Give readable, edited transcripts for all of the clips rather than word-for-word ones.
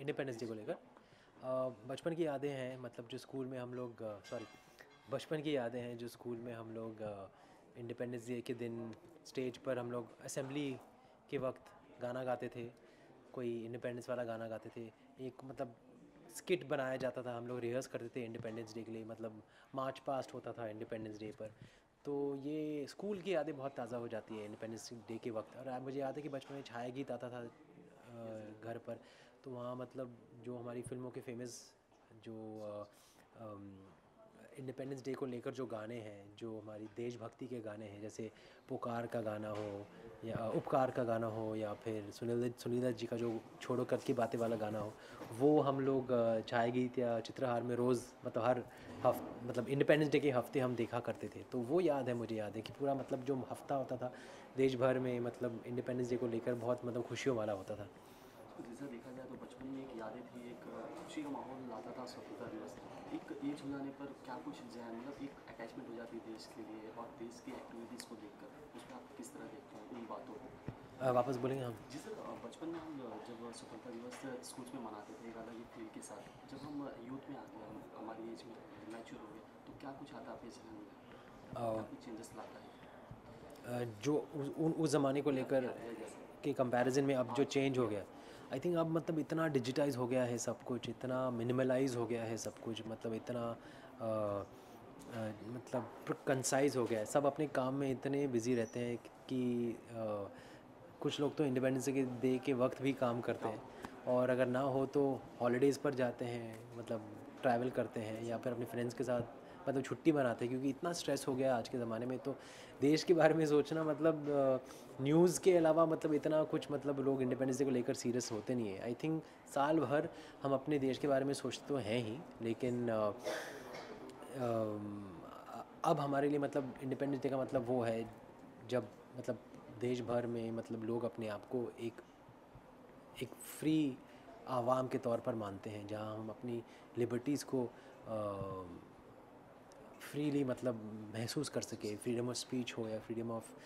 Independence day को लेकर बचपन की यादें हैं, मतलब जो स्कूल में हम लोग बचपन की यादें हैं जो स्कूल में हम लोग इंडिपेंडेंस डे के दिन स्टेज पर हम लोग असेंबली के वक्त गाना गाते थे। कोई इंडिपेंडेंस वाला गाना गाते थे। एक मतलब स्किट बनाया जाता था, हम लोग रिहर्स करते थे इंडिपेंडेंस डे के लिए, मतलब मार्च पास्ट होता था इंडिपेंडेंस डे पर। तो ये स्कूल की यादें बहुत ताज़ा हो जाती है इंडिपेंडेंस डे के वक्त। और मुझे याद है कि बचपन में छाया गीत आता था घर पर। तो वहाँ मतलब जो हमारी फिल्मों के फेमस जो इंडिपेंडेंस डे को लेकर जो गाने हैं, जो हमारी देशभक्ति के गाने हैं, जैसे पुकार का गाना हो या उपकार का गाना हो, या फिर सुनील दत्त जी का जो छोड़ो कब की बातें वाला गाना हो, वो हम लोग छाया गीत या चित्रहार में रोज़ मतलब हर मतलब इंडिपेंडेंस डे के हफ्ते हम देखा करते थे। तो वो याद है, मुझे याद है कि पूरा मतलब जो हफ्ता होता था देश भर में, मतलब इंडिपेंडेंस डे को लेकर बहुत मतलब खुशियों वाला होता था। तो जैसा देखा जाए तो बचपन में एक यादें थी, एक खुशी का माहौल लाता था स्वतंत्रता दिवस। एक एज हो जाने पर क्या कुछ जहन मतलब एक अटैचमेंट हो जाती है देश के लिए और देश की एक्टिविटीज़ को देखकर, उसमें आप किस तरह देखते हैं उन बातों को? वापस बोलेंगे हम? जी सर, बचपन में हम जब स्वतंत्रता दिवस स्कूल्स में मनाते थे एक अलग ही फील के साथ, जब हम यूथ में आ गए, हम हमारी एज में मैच्योर हो गए, तो क्या कुछ आता है आपके जहन में, क्या अ, कुछ चेंजेस लाता है? जो उस ज़माने को लेकर जैसे के कंपैरिजन में अब जो आज चेंज हो या गया, आई थिंक अब मतलब इतना डिजिटाइज हो गया है सब कुछ, इतना मिनिमलाइज हो गया है सब कुछ, मतलब इतना मतलब कंसाइज हो गया है। सब अपने काम में इतने बिजी रहते हैं कि कुछ लोग तो इंडिपेंडेंस डे के वक्त भी काम करते काम हैं, और अगर ना हो तो हॉलीडेज़ पर जाते हैं, मतलब ट्रैवल करते हैं या फिर अपने फ्रेंड्स के साथ मतलब छुट्टी मनाते हैं, क्योंकि इतना स्ट्रेस हो गया है आज के ज़माने में। तो देश के बारे में सोचना मतलब न्यूज़ के अलावा मतलब इतना कुछ, मतलब लोग इंडिपेंडेंस डे को लेकर सीरियस होते नहीं है। आई थिंक साल भर हम अपने देश के बारे में सोचते तो हैं ही, लेकिन अब हमारे लिए मतलब इंडिपेंडेंस डे का मतलब वो है जब मतलब देश भर में मतलब लोग अपने आप को एक एक फ्री आवाम के तौर पर मानते हैं, जहां हम अपनी लिबर्टीज़ को फ्रीली मतलब महसूस कर सके। फ्रीडम ऑफ स्पीच हो या फ्रीडम ऑफ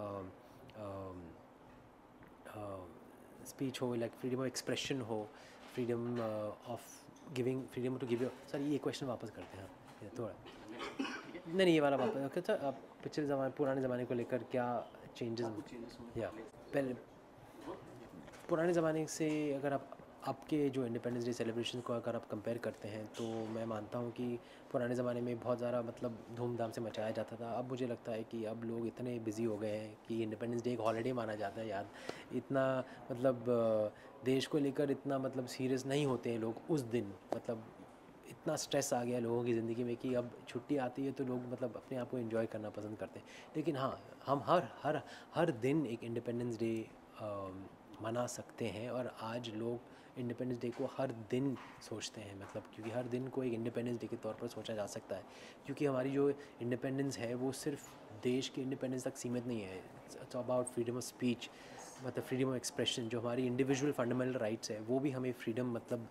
स्पीच हो, लाइक फ्रीडम ऑफ एक्सप्रेशन हो, freedom of giving, freedom to give. Sir ये क्वेश्चन वापस करते हैं, हाँ ये थोड़ा ठीक है। नहीं ये वाला वापस। ओके सर, आप पिछले ज़माने पुराने ज़माने को लेकर क्या चेंजेस? क्या कुछ चेंजेस हुए या पहले? पहले पुराने ज़माने से अगर आप आपके जो इंडिपेंडेंस डे सेलिब्रेशन को अगर आप कंपेयर करते हैं, तो मैं मानता हूँ कि पुराने ज़माने में बहुत ज़्यादा मतलब धूमधाम से मचाया जाता था। अब मुझे लगता है कि अब लोग इतने बिज़ी हो गए हैं कि इंडिपेंडेंस डे एक हॉलिडे माना जाता है याद। इतना मतलब देश को लेकर इतना मतलब सीरियस नहीं होते हैं लोग उस दिन। मतलब इतना स्ट्रेस आ गया है लोगों की ज़िंदगी में कि अब छुट्टी आती है तो लोग मतलब अपने आप को एंजॉय करना पसंद करते हैं। लेकिन हाँ, हम हर हर हर दिन एक इंडिपेंडेंस डे मना सकते हैं, और आज लोग इंडिपेंडेंस डे को हर दिन सोचते हैं, मतलब क्योंकि हर दिन को एक इंडिपेंडेंस डे के तौर पर सोचा जा सकता है। क्योंकि हमारी जो इंडिपेंडेंस है वो सिर्फ देश की इंडिपेंडेंस तक सीमित नहीं है। It's about freedom of speech, मतलब फ्रीडम ऑफ एक्सप्रेशन। जो हमारी इंडिविजुअल फंडामेंटल राइट्स है वो भी हमें फ्रीडम मतलब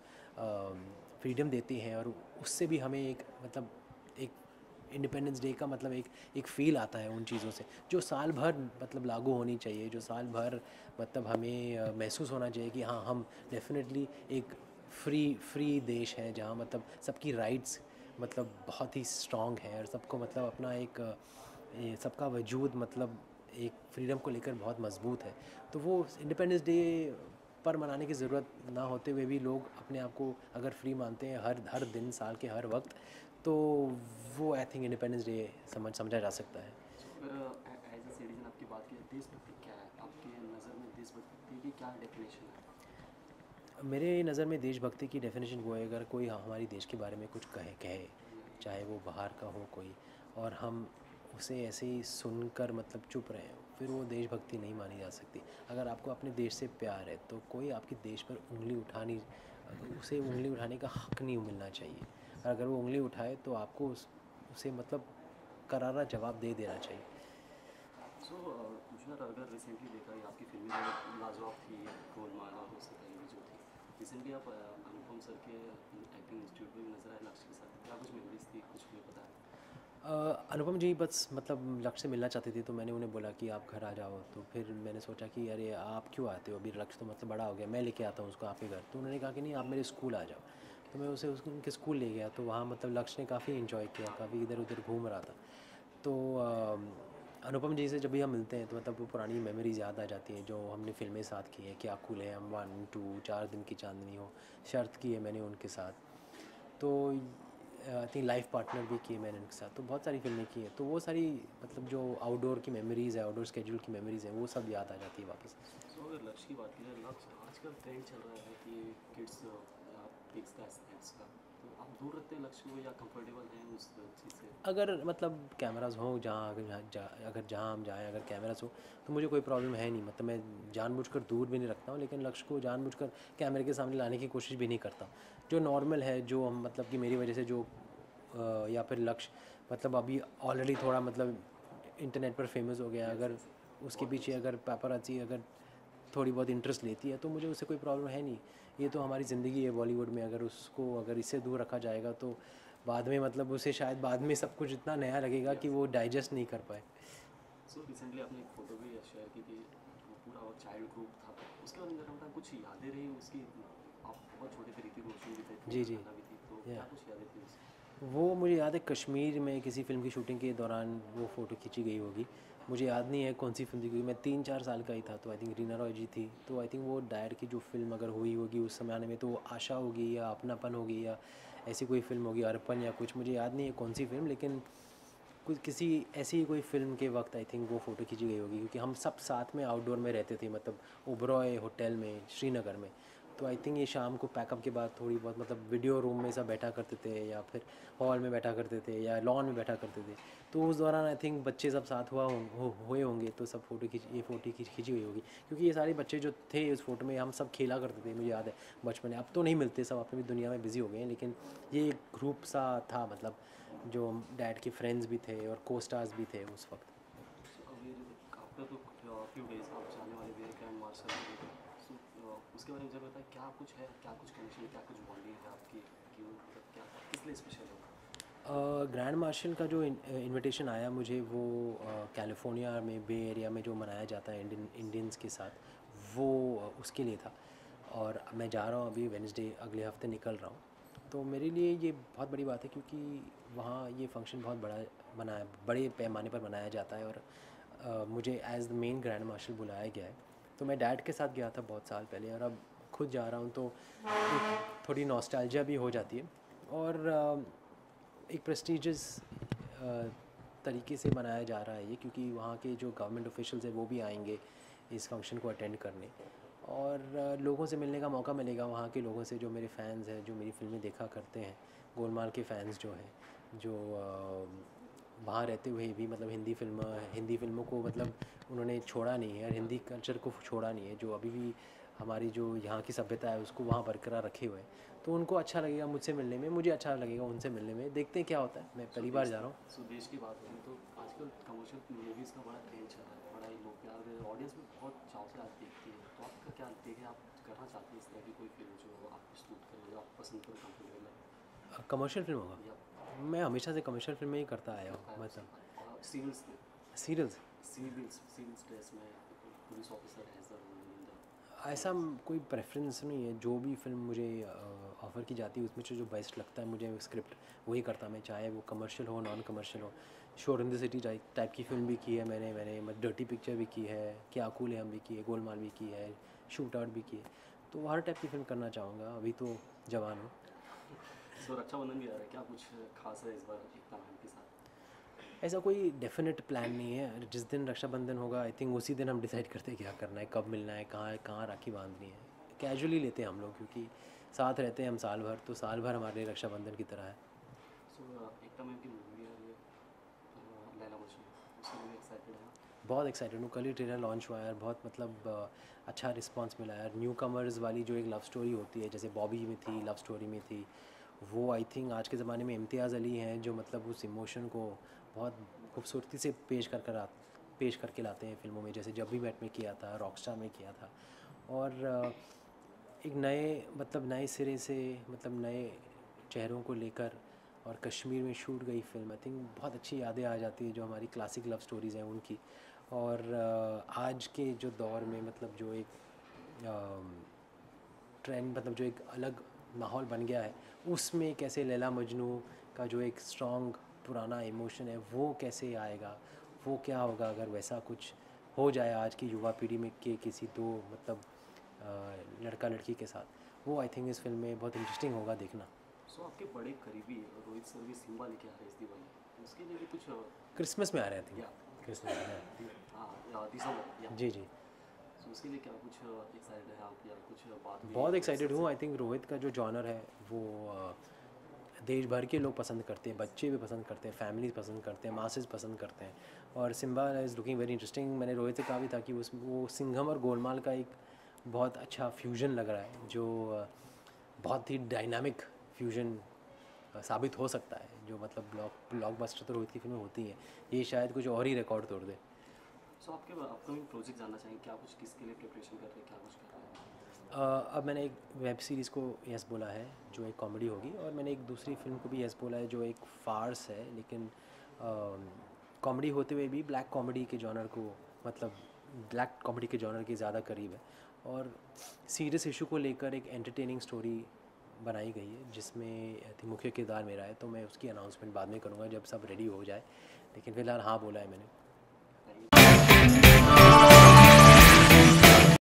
फ्रीडम देती हैं, और उससे भी हमें एक मतलब एक इंडिपेंडेंस डे का मतलब एक फ़ील आता है उन चीज़ों से, जो साल भर मतलब लागू होनी चाहिए, जो साल भर मतलब हमें महसूस होना चाहिए कि हाँ, हम डेफ़िनेटली एक फ्री देश है, जहाँ मतलब सबकी राइट्स मतलब बहुत ही स्ट्रॉन्ग है, और सबको मतलब अपना एक सबका वजूद मतलब एक फ्रीडम को लेकर बहुत मजबूत है। तो वो इंडिपेंडेंस डे पर मनाने की ज़रूरत ना होते हुए भी लोग अपने आप को अगर फ्री मानते हैं हर हर दिन साल के हर वक्त, तो वो आई थिंक इंडिपेंडेंस डे समझा जा सकता है। सो अगर एज अ सिटीजन आपकी बात की जाए, देशभक्ति क्या है आपके नज़र में? देशभक्ति की क्या डेफिनेशन है? मेरे नज़र में देशभक्ति की डेफिनेशन वो है, अगर कोई हमारी देश के बारे में कुछ कहे कहे, चाहे वो बाहर का हो कोई, और हम उसे ऐसे ही सुनकर मतलब चुप रहे, फिर वो देशभक्ति नहीं मानी जा सकती। अगर आपको अपने देश से प्यार है तो कोई आपके देश पर उंगली उठानी उसे उंगली उठाने का हक़ नहीं मिलना चाहिए। और अगर वो उंगली उठाए तो आपको उसे मतलब करारा जवाब दे देना चाहिए। सो तुषार, अगर रिसेंटली देखा है आपकी फिल्में जो लाजवाब थी, गोलमाल और उससे पहले जो थी, रिसेंटली आप अनुपम सर के एक्टिंग इंस्टीट्यूट में भी नजर आए लक्ष्य के साथ, क्या कुछ मेमोरीज थी, कुछ मुझे पता है? अनुपम जी बस मतलब लक्ष्य से मिलना चाहती थी, तो मैंने उन्हें बोला कि आप घर आ जाओ। तो फिर मैंने सोचा कि अरे आप क्यों आते हो, अभी लक्ष्य तो मतलब बड़ा हो गया, मैं लेके आता हूँ उसको आपके घर। तो उन्होंने कहा कि नहीं आप मेरे स्कूल आ जाओ। तो मैं उसे उनके स्कूल ले गया, तो वहाँ मतलब लक्ष्य ने काफ़ी इन्जॉय किया, काफ़ी इधर उधर घूम रहा था। तो अनुपम जी से जब भी हम मिलते हैं तो मतलब वो पुरानी मेमोरीज़ याद आ जाती हैं, जो हमने फ़िल्में साथ की हैं, क्या कूल है हम, 1 2 4 दिन की चांदनी हो, शर्त की है मैंने उनके साथ। तो आई थिंक लाइफ पार्टनर भी किए मैंने उनके साथ, तो बहुत सारी फ़िल्में की हैं। तो वो सारी मतलब जो आउटडोर की मेमोरीज़ है, आउटडोर स्केड्यूल की मेमोरीज़ हैं, वो सब याद आ जाती है वापस। सो अगर लक्ष्य की बात करें, लक्ष्य आजकल ट्रेंड चल रहा है कि किड्स पिक्स द एस्पेक्ट्स का, तो आप दूर रखते हैं लक्ष्य को या कंफर्टेबल हैं उस चीज़ से? अगर मतलब कैमराज़ हों जहाँ, अगर जहाँ हम जाएँ, अगर कैमराज़ हो तो मुझे कोई प्रॉब्लम है नहीं। मतलब मैं जानबूझकर दूर भी नहीं रखता हूँ, लेकिन लक्ष्य को जानबूझकर कैमरे के सामने लाने की कोशिश भी नहीं करता। जो नॉर्मल है, जो हम मतलब कि मेरी वजह से जो या फिर लक्ष्य मतलब अभी ऑलरेडी थोड़ा मतलब इंटरनेट पर फेमस हो गया है, यस अगर यस, उसके बहुत पीछे फेमस अगर पापाराज़ी अगर थोड़ी बहुत इंटरेस्ट लेती है तो मुझे उससे कोई प्रॉब्लम है नहीं। ये तो हमारी ज़िंदगी है बॉलीवुड में, अगर उसको अगर इससे दूर रखा जाएगा तो बाद में मतलब उसे शायद बाद में सब कुछ इतना नया लगेगा है। कि यस। वो डाइजेस्ट नहीं कर पाए। सो रिसेंटली आपने एक फ़ोटो भी शेयर की कि वो पूरा और चाइल्ड ग्रुप था, उसके बारे में ज़रा बताएं, कुछ यादें रही उसकी? आप बहुत छोटे थे, ऋतिक रोशन भी थे, जी पूजा जी। खन्ना भी थी, तो या क्या कुछ यादें थी उसकी? वो मुझे याद है कश्मीर में किसी फ़िल्म की शूटिंग के दौरान वो फ़ोटो खींची गई होगी। मुझे याद नहीं है कौन सी फ़िल्म थी, क्योंकि मैं 3 4 साल का ही था। तो आई थिंक रीना रॉय जी थी। तो आई थिंक वो डैड की जो फ़िल्म अगर हुई होगी उस ज़माने में, तो वो आशा होगी या अपनापन होगी या ऐसी कोई फ़िल्म होगी, अर्पण या कुछ, मुझे याद नहीं है कौन सी फ़िल्म, लेकिन कुछ किसी ऐसी ही कोई फ़िल्म के वक्त आई थिंक वो फ़ोटो खींची गई होगी, क्योंकि हम सब साथ में आउटडोर में रहते थे, मतलब ओबरॉय होटल में श्रीनगर में। तो आई थिंक ये शाम को पैकअप के बाद थोड़ी बहुत मतलब वीडियो रूम में सब बैठा करते थे, या फिर हॉल में बैठा करते थे, या लॉन में बैठा करते थे। तो उस दौरान आई थिंक बच्चे सब साथ हुए होंगे, तो सब फ़ोटो खींची गई होगी, क्योंकि ये सारे बच्चे जो थे उस फ़ोटो में हम सब खेला करते थे, मुझे याद है बचपन में। अब तो नहीं मिलते, सब अपनी दुनिया में बिज़ी हो गए हैं, लेकिन ये एक ग्रुप सा था, मतलब जो डैड के फ्रेंड्स भी थे और को स्टार्स भी थे उस वक्त। सो अभी आफ्टर तो फ्यू डेज आप जाने वाले भी ग्रैंड मार्शल में, सो उसके बारे में ज़रा बताएं, क्या कुछ है, क्या कुछ कनेक्शन, क्या कुछ बॉन्डिंग है आपकी, क्यों मतलब क्या किस लिए स्पेशल है? ग्रैंड मार्शल का जो इनविटेशन आया मुझे, वो कैलिफोर्निया में बे एरिया में जो मनाया जाता है इंडियंस के साथ, वो उसके लिए था। और मैं जा रहा हूँ अभी वेडनेसडे, अगले हफ्ते निकल रहा हूँ। तो मेरे लिए ये बहुत बड़ी बात है, क्योंकि वहाँ ये फंक्शन बहुत बड़े पैमाने पर मनाया जाता है, और मुझे as the main grand marshal बुलाया गया है। तो मैं डैड के साथ गया था बहुत साल पहले, और अब खुद जा रहा हूँ, तो एक थोड़ी नॉस्टैल्जिया भी हो जाती है। और एक प्रेस्टिजियस तरीके से मनाया जा रहा है ये, क्योंकि वहाँ के जो गवर्नमेंट ऑफिशियल्स हैं वो भी आएंगे इस फंक्शन को अटेंड करने, और लोगों से मिलने का मौका मिलेगा, वहाँ के लोगों से जो मेरे फ़ैन्स हैं, जो मेरी फ़िल्में देखा करते हैं, गोलमाल के फ़ैन्स जो हैं, जो वहाँ रहते हुए भी मतलब हिंदी फ़िल्मों को मतलब उन्होंने छोड़ा नहीं है, और हिंदी कल्चर को छोड़ा नहीं है, जो अभी भी हमारी जो यहाँ की सभ्यता है उसको वहाँ बरकरार रखे हुए हैं। तो उनको अच्छा लगेगा मुझसे मिलने में, मुझे अच्छा लगेगा उनसे मिलने में। देखते हैं क्या होता है, मैं सो पहली बार देश जा रहा हूँ। सो देश की बात करें तो आजकल कमर्शियल मूवीज़ का बड़ा ट्रेंड चल रहा है, बड़ा ही लोग प्यार दे रहे हैं, ऑडियंस भी बहुत चाव से आज देखती है, तो आपका क्या देखें, आप करना चाहते हैं इस तरह की कोई फिल्म जो आपको सूट करे, जो आप पसंद करो, कंफर्टेबल कमर्शियल फ़िल्म होगा। है या मैं हमेशा से कमर्शियल फ़िल्में ही करता आया हूँ, करता है मतलब उसकी सीरियल्स में, सीरियल्स। सिविल्स ड्रेस में या फिर कोई police officer as the role in the ऐसा सीरीज? कोई प्रेफरेंस नहीं है, जो भी फ़िल्म मुझे ऑफ़र की जाती है उसमें से जो बेस्ट लगता है मुझे स्क्रिप्ट, वही करता मैं, चाहे वो कमर्शियल हो नॉन कमर्शियल हो। Shor in the City type की फ़िल्म भी की है मैंने डर्टी पिक्चर भी की है, क्या कूल है हम भी की है, गोलमाल भी की है, शूट आउट भी की है। तो हर टाइप की फ़िल्म करना चाहूँगा, अभी तो जवान हूँ। सो रक्षाबंधन भी आ रहा है, क्या कुछ खास है इस बार एकता मैम के साथ? ऐसा कोई डेफिनेट प्लान नहीं है, जिस दिन रक्षाबंधन होगा आई थिंक उसी दिन हम डिसाइड करते हैं क्या करना है, कब मिलना है, कहाँ राखी बांधनी है। कैजुअली लेते हैं हम लोग, क्योंकि साथ रहते हैं हम साल भर, तो साल भर हमारे लिए रक्षाबंधन की तरह है। सो एकता मैम की मूवी है ये, लैला मजनू, उसके लिए एक्साइटेड है? बहुत एक्साइटेड हूँ, कल ही ट्रेलर लॉन्च हुआ है, और बहुत मतलब अच्छा रिस्पांस मिला है। न्यू कमर्स वाली जो एक लव स्टोरी होती है, जैसे बॉबी में थी, लव स्टोरी में थी, वो आई थिंक आज के ज़माने में इम्तियाज़ अली हैं, जो मतलब उस इमोशन को बहुत खूबसूरती से पेश करके लाते हैं फ़िल्मों में, जैसे जब वी मेट में किया था, रॉकस्टार में किया था। और एक नए मतलब नए सिरे से, मतलब नए चेहरों को लेकर और कश्मीर में शूट गई फिल्म। आई थिंक बहुत अच्छी यादें आ जाती है जो हमारी क्लासिक लव स्टोरीज़ हैं उनकी। और आज के जो दौर में मतलब जो एक ट्रेंड, मतलब जो एक अलग माहौल बन गया है, उसमें कैसे लैला मजनू का जो एक स्ट्रॉन्ग पुराना इमोशन है वो कैसे आएगा, वो क्या होगा अगर वैसा कुछ हो जाए आज की युवा पीढ़ी में के किसी दो मतलब लड़का लड़की के साथ, वो आई थिंक इस फिल्म में बहुत इंटरेस्टिंग होगा देखना। सो आपके बड़े करीबी रोहित सर भी सिम्बा लेके आ रहे हैं इस दिवाली, उसके लिए भी कुछ क्रिसमस में आ रहे हैं, आई या थिंक क्रिसमस में। हाँ दिसंबर या जी जी, सो उसके लिए क्या कुछ एक्साइटेड है आप या कुछ बात हुई बहुत रोहित सर एक्साइटेड हूँ। से? आई थिंक रोहित का जो जॉनर है वो देश भर के लोग पसंद करते हैं, बच्चे भी पसंद करते हैं, फैमिलीज पसंद करते हैं, मासेस पसंद करते हैं। और Simmba is looking very interesting. मैंने रोहित से कहा भी था कि वो सिंघम और गोलमाल का एक बहुत अच्छा फ्यूजन लग रहा है, जो बहुत ही डायनामिक फ्यूजन साबित हो सकता है, जो मतलब ब्लॉकबस्टर तो रोहित की फिल्में होती हैं, ये शायद कुछ और ही रिकॉर्ड तोड़ दे। सो आपके अपकमिंग प्रोजेक्ट जानना चाहेंगे, क्या कुछ किसके लिए प्रिपरेशन कर रहे हैं, क्या कुछ कर रहे हैं? अब मैंने एक वेब सीरीज़ को यस बोला है जो एक कॉमेडी होगी, और मैंने एक दूसरी फिल्म को भी यस बोला है जो एक फार्स है, लेकिन कॉमेडी होते हुए भी ब्लैक कॉमेडी के जॉनर को, मतलब ब्लैक कॉमेडी के जॉनर के ज़्यादा करीब है, और सीरियस इशू को लेकर एक एंटरटेनिंग स्टोरी बनाई गई है जिसमें आई थिंक मुख्य किरदार मेरा है। तो मैं उसकी अनाउंसमेंट बाद में करूँगा जब सब रेडी हो जाए, लेकिन फ़िलहाल हाँ बोला है मैंने।